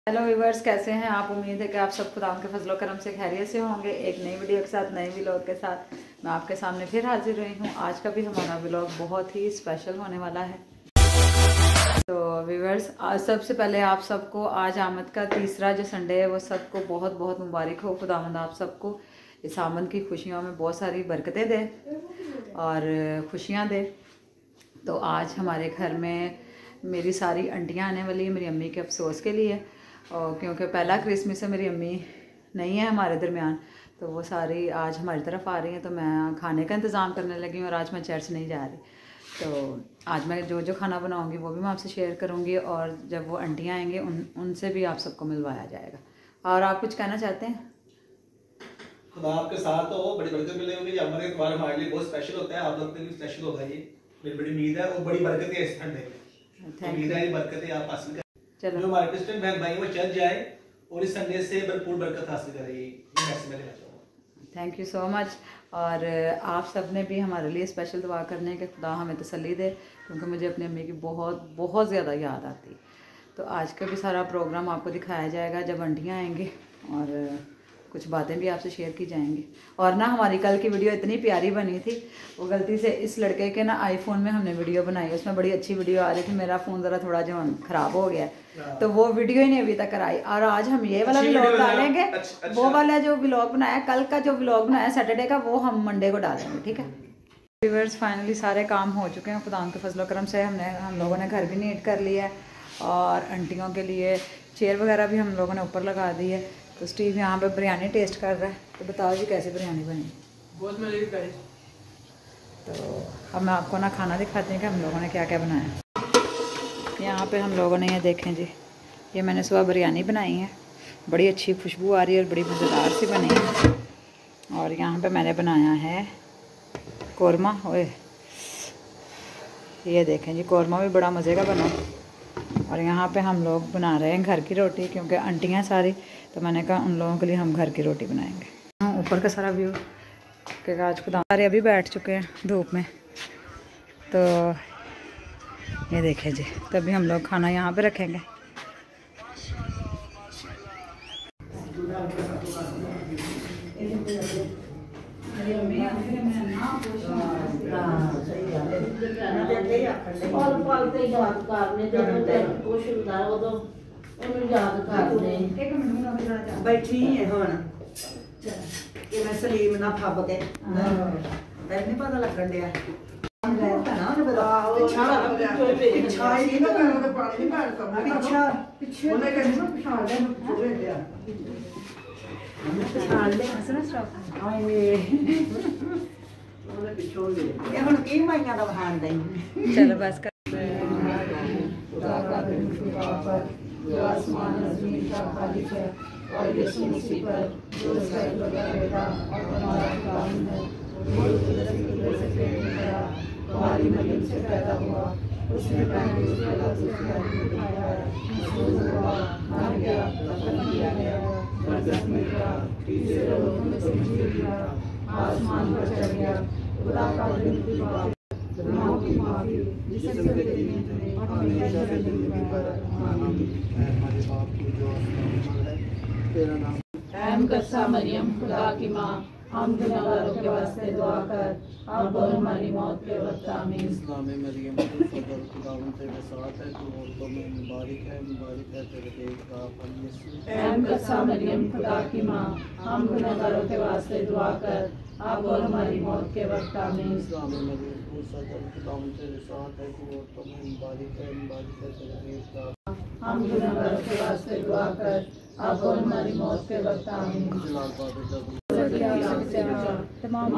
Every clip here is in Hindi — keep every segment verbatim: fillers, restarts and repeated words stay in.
हेलो व्यूवर्स, कैसे हैं आप। उम्मीद है कि आप सब खुदा के फजलो करम से खैरियत से होंगे। एक नई वीडियो के साथ, नए व्लॉग के साथ मैं आपके सामने फिर हाजिर रही हूँ। आज का भी हमारा व्लॉग बहुत ही स्पेशल होने वाला है। तो व्यूवर्स, आज सबसे पहले आप सबको आज आमद का तीसरा जो संडे है वो सबको बहुत बहुत मुबारक हो। खुदावंद आप सबको इस आमद की खुशियों में बहुत सारी बरकतें दे और खुशियाँ दे। तो आज हमारे घर में मेरी सारी आंटियाँ आने वाली है मेरी अम्मी के अफसोस के लिए, और क्योंकि पहला क्रिसमस है, मेरी अम्मी नहीं है हमारे दरमियान, तो वो सारी आज हमारी तरफ आ रही हैं। तो मैं खाने का इंतज़ाम करने लगी हूँ और आज मैं चर्च नहीं जा रही। तो आज मैं जो जो खाना बनाऊँगी वो भी मैं आपसे शेयर करूँगी, और जब वो आंटियाँ आएंगे उन उनसे भी आप सबको मिलवाया जाएगा। और आप कुछ कहना चाहते हैं? खुदा आपके साथ हो, बड़ी बरकत मिलेगी। हमारे इतवार हमारे लिए बहुत स्पेशल होता है, आप लोग के लिए स्पेशल होगा। ये मेरी बड़ी उम्मीद है और बड़ी बरकत है इस संडे में। उम्मीद है ये बरकतें आप हासिल करें। चलो, जो हमारे क्रिश्चियन बहन भाई वो चल जाए और इस संडे से भरपूर बरकत हासिल करें, ये मैसेज मैं देना चाहूँगा। Thank you so much. और आप सब ने भी हमारे लिए स्पेशल दुआ करने के खुदा हमें तसल्ली दे, क्योंकि मुझे अपनी अम्मी की बहुत बहुत ज़्यादा याद आती। तो आज का भी सारा प्रोग्राम आपको दिखाया जाएगा जब आंटियाँ आएंगी, और कुछ बातें भी आपसे शेयर की जाएंगी। और ना हमारी कल की वीडियो इतनी प्यारी बनी थी, वो गलती से इस लड़के के ना आईफोन में हमने वीडियो बनाई, उसमें बड़ी अच्छी वीडियो आ रही थी। मेरा फ़ोन ज़रा थोड़ा जो ख़राब हो गया, तो वो वीडियो ही नहीं अभी तक आई। और आज हम ये वाला व्लॉग डालेंगे। अच्छा, अच्छा। वो वाला जो व्लॉग बनाया कल का, जो व्लॉग बनाया सैटरडे का, वो हम मंडे को डालेंगे, ठीक है। व्यूअर्स, फाइनली सारे काम हो चुके हैं खुदा के फजलो करम से। हमने हम लोगों ने घर भी नीट कर लिया है, और आंटियों के लिए चेयर वगैरह भी हम लोगों ने ऊपर लगा दी है। तो स्टीव यहाँ पे बिरयानी टेस्ट कर रहा है। तो बताओ जी कैसे बिरयानी बनी? बहुत मज़े की बनी। तो अब मैं आपको ना खाना दिखाती हूँ कि हम लोगों ने क्या क्या बनाया। यहाँ पे हम लोगों ने ये देखें जी, ये मैंने सुबह बिरयानी बनाई है, बड़ी अच्छी खुशबू आ रही है और बड़ी मज़ेदार सी बनी है। और यहाँ पे मैंने बनाया है कौरमा। ओए, ये देखें जी, कौरमा भी बड़ा मज़े का बना। और यहाँ पे हम लोग बना रहे हैं घर की रोटी, क्योंकि आंटियाँ सारी, तो मैंने कहा उन लोगों के लिए हम घर की रोटी बनाएंगे। हाँ, ऊपर का सारा व्यू के आज खुदा सारे अभी बैठ चुके हैं धूप में। तो ये देखें जी, तभी हम लोग खाना यहाँ पे रखेंगे। और पल ते याद करने जदों ते कुछ हुंदा उदों ਉਹਨੂੰ याद करने। एक मिनट बैठी है हुण कि मैं सलीम ना फब के मैं नहीं पता लगन दिया चलो बस कर। जो आसमान ज़मीन का खालिक है और यीशु मसीह पर जो सर लगा बेटा और हमारा खुदावन है, वो कुदरत की वजह से पैदा हुआ, हमारी मरियम से पैदा हुआ। उसने पहले उसका लफ्ज़ दिखाया, महसूस हुआ, मर गया, दफन किया गया, बरगद में गया, तीसरे रोज़ में ज़मीन गिरा, आसमान पर चढ़ गया। खुदा का दिन की बात, गुनाहों की माफ़ी, जिसम के दिन और हमेशा के दिन की बरकत। हमारे बाप की जो है तेरा नाम ऐम कस्सा मरियम खुदा की माँ, हम गुनहगारों के वास्ते दुआ कर, अब और हमारी मौत के वक्त आमीन। इस्लाम में मरियम को फजल खुदावंद तेरे साथ है, तू औरतों में मुबारक है, मुबारक है तेरे पेट का फल यीशु। ऐम कस्सा मरियम खुदा की माँ, हम गुनहगारों के वास्ते दुआ कर, अब और हमारी मौत के वक्त आमीन। इस्लाम में मरियम को फजल खुदावंद तेरे साथ है, तू औरतों में मुबारक है, मुबारक है तेरे पेट का। हम गुनहगारों के वास्ते दुआ कर, अब और हमारी मौत के वक्त आमीन। जलाल बादल जब तमाम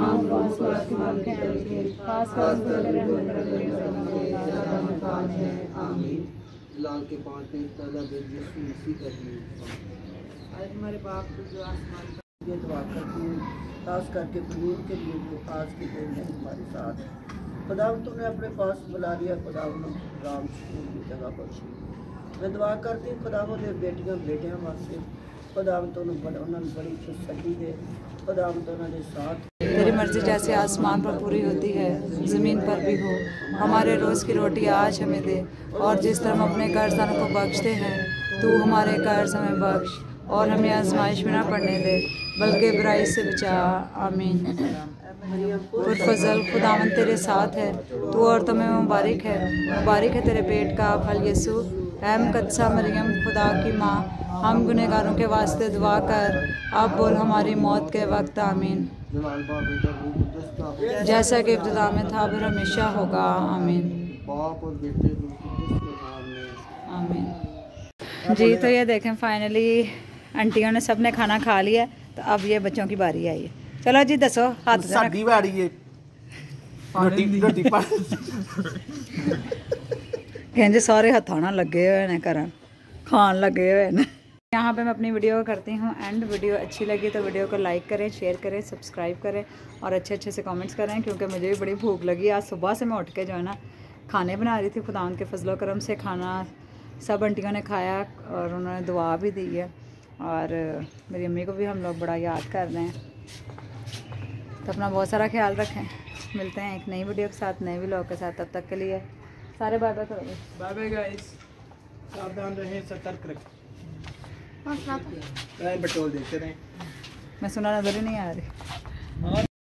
लाल के पाँच दिन तलब यीशु मसीह का दिन। आज हमारे बाप को जो आसमान का ये दुआ करती हूँ, खास करके फलूर के लिए जो आज के दिन में हमारे साथ है। खुदावन तूने अपने पास बुला लिया, खुदावन राम की जगह बख्शी। मैं दुआ करती हूँ खुदावन दे बेटियां बेटियां वास्ते, खुदावन तो उन्होंने बड़ी तसल्ली दे, खुदावन तो उन्होंने साथ। तेरी मर्जी जैसे आसमान पर पूरी होती है ज़मीन पर भी हो। हमारे रोज़ की रोटी आज हमें दे, और जिस तरह हम अपने कर्जदारों को बख्शते हैं तू हमारे कर्ज हमें बख्श और हमें आजमाइश में ना पड़ने दे बल्कि बुराई से बचा। आमीन। पुरफजल खुदावन तेरे साथ है, तू और तुम्हें मुबारक है, मुबारक है तेरे पेट का फल यसू। ऐ मुकद्दसा मरियम खुदा की माँ, हम गुनहगारों के वास्ते दुआ कर, अब बोल हमारी मौत के वक्त। आमीन। जैसा कि इब्तिदा में था फिर हमेशा होगा। आमीन आमीन। जी तो ये देखें फाइनली आंटियों ने सब ने खाना खा लिया, तो अब ये बच्चों की बारी आई है। चलो जी दसो हाथ साडी बारी है रोटी रोटी पा कहते सारे हथों ना लगे हुए ने करन खान लगे हुए ने। यहाँ पे मैं अपनी वीडियो को करती हूँ एंड। वीडियो अच्छी लगी तो वीडियो को लाइक करें, शेयर करें, सब्सक्राइब करें और अच्छे अच्छे से कमेंट्स करें, क्योंकि मुझे भी बड़ी भूख लगी। आज सुबह से मैं उठ के जो है ना खाने बना रही थी। खुदा के फजलो करम से खाना सब आंटियों ने खाया और उन्होंने दुआ भी दी है, और मेरी अम्मी को भी हम लोग बड़ा याद कर रहे हैं। तो अपना बहुत सारा ख्याल रखें। मिलते हैं एक नई वीडियो के साथ, नए व्लॉग के साथ। तब तक के लिए सारे बाय बाय करो। बाय बाय गाइस, सावधान रहें, सतर्क रहें, बटोल देखते रहें। मैं सुना नजर ही नहीं आ रही।